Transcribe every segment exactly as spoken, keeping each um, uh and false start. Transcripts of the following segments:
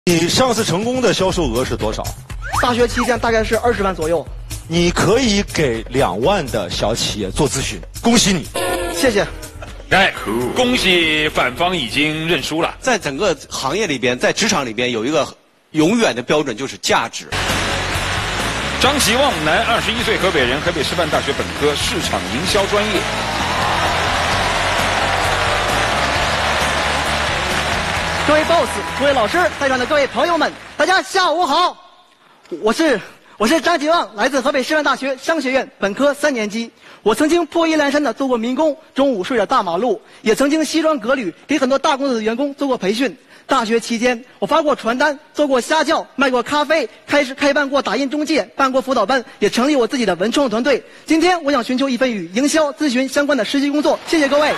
你上次成功的销售额是多少？ 大学期间大概是二十万左右。 你可以给两万的小企业做咨询，恭喜你， 谢谢。 哎，恭喜反方已经认输了。 在整个行业里边，在职场里边有一个永远的标准，就是价值。 张吉旺，男，二十一岁，河北人，河北师范大学本科，市场营销专业。 各位 boss， 各位老师，在场的各位朋友们，大家下午好。我是我是张吉旺，来自河北师范大学商学院本科三年级。我曾经破衣烂衫的做过民工，中午睡着大马路，也曾经西装革履给很多大公司的员工做过培训。大学期间，我发过传单，做过家教，卖过咖啡，开始开办过打印中介，办过辅导班，也成立我自己的文创团队。今天我想寻求一份与营销咨询相关的实习工作，谢谢各位。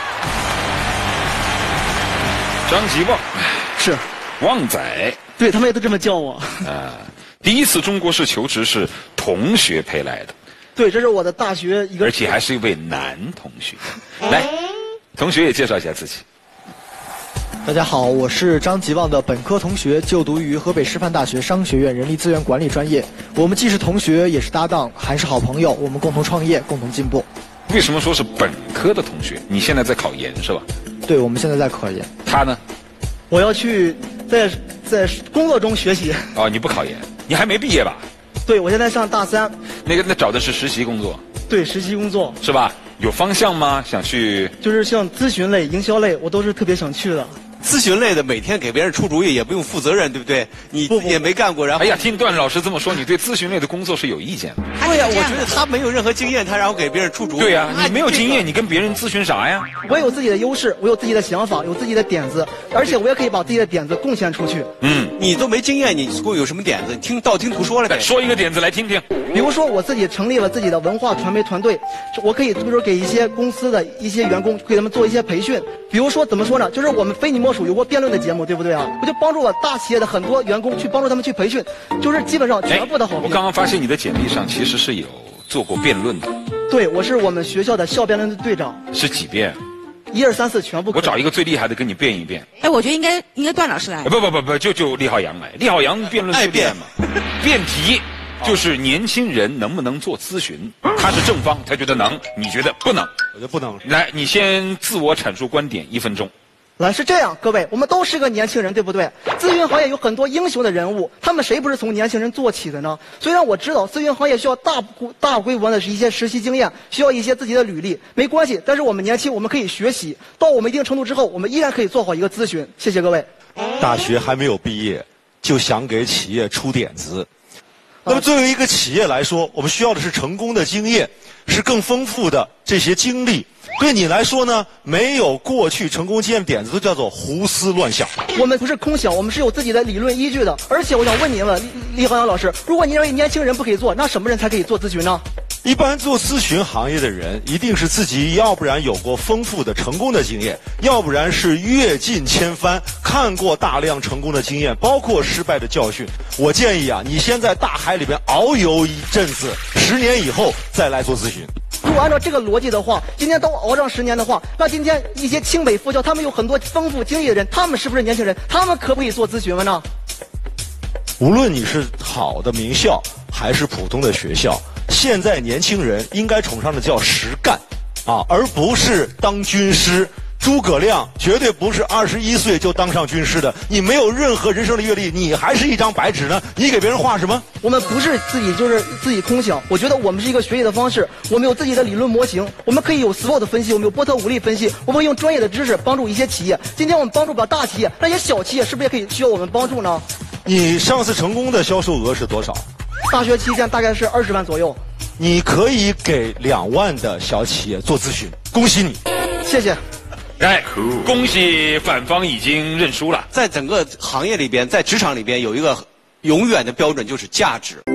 张吉旺， 是旺仔， 对他们也都这么叫我。 啊，第一次中国式求职是同学陪来的。 对，这是我的大学一个， 而且还是一位男同学。来，同学也介绍一下自己。 大家好，我是张吉旺的本科同学，就读于河北师范大学商学院人力资源管理专业。我们既是同学，也是搭档，还是好朋友。我们共同创业，共同进步。 为什么说是本科的同学？你现在在考研是吧？ 对，我们现在在考研。 他呢？ 我要去在在工作中学习。 哦，你不考研，你还没毕业吧？ 对，我现在上大三。 那个，那找的是实习工作。 对，实习工作是吧？有方向吗？想去？ 就是像咨询类、营销类，我都是特别想去的。 咨询类的每天给别人出主意，也不用负责任，对不对？你自己也没干过，然后哎呀，听段老师这么说，你对咨询类的工作是有意见的？ 对呀，我觉得他没有任何经验，他然后给别人出主意。 对呀，你没有经验，你跟别人咨询啥呀？ 我有自己的优势，我有自己的想法，有自己的点子，而且我也可以把自己的点子贡献出去。 嗯，你都没经验，你会有什么点子？你听道听途说了呗。 说一个点子来听听。 比如说，我自己成立了自己的文化传媒团队，我可以比如说给一些公司的一些员工，给他们做一些培训。比如说怎么说呢？就是我们非你莫属有过辩论的节目，对不对啊？我就帮助我大企业的很多员工去帮助他们去培训，就是基本上全部的好评。 我刚刚发现你的简历上其实是有做过辩论的。 对，我是我们学校的校辩论队队长。 是几遍？ 一二三四全部。 我找一个最厉害的跟你辩一辩。 哎，我觉得应该应该段老师来。 不不不不，就就厉浩洋来。厉浩洋辩论最厉害嘛。辩题就是年轻人能不能做咨询，他是正方，他觉得能，你觉得不能？ 我觉得不能。 来，你先自我阐述观点，一分钟。 来，是这样，各位，我们都是个年轻人，对不对？咨询行业有很多英雄的人物，他们谁不是从年轻人做起的呢？虽然我知道咨询行业需要大大规模的一些实习经验，需要一些自己的履历，没关系，但是我们年轻，我们可以学习，到我们一定程度之后，我们依然可以做好一个咨询。谢谢各位。 大学还没有毕业，就想给企业出点子。那么作为一个企业来说，我们需要的是成功的经验，是更丰富的这些经历。对你来说呢，没有过去成功经验点子都叫做胡思乱想。 我们不是空想，我们是有自己的理论依据的。而且我想问您了，李浩洋老师，如果您认为年轻人不可以做，那什么人才可以做咨询呢？ 一般做咨询行业的人，一定是自己要不然有过丰富的成功的经验，要不然是阅尽千帆，看过大量成功的经验，包括失败的教训。我建议啊，你先在大海里边遨游一阵子，十年以后再来做咨询。 如果按照这个逻辑的话，今天都熬上十年的话，那今天一些清北复交，他们有很多丰富经历的人，他们是不是年轻人？他们可不可以做咨询了呢？ 无论你是好的名校还是普通的学校，现在年轻人应该崇尚的叫实干，啊，而不是当军师。诸葛亮绝对不是二十一岁就当上军师的，你没有任何人生的阅历，你还是一张白纸呢，你给别人画什么？ 我们不是自己就是自己空想，我觉得我们是一个学习的方式，我们有自己的理论模型，我们可以有 S W O T 分析，我们有波特五力分析，我们会用专业的知识帮助一些企业。今天我们帮助不了大企业，那些小企业是不是也可以需要我们帮助呢？ 你上次成功的销售额是多少？ 大学期间大概是二十万左右。 你可以给两万的小企业做咨询，恭喜你， 谢谢。 哎，恭喜反方已经认输了。 在整个行业里边，在职场里边有一个永远的标准，就是价值。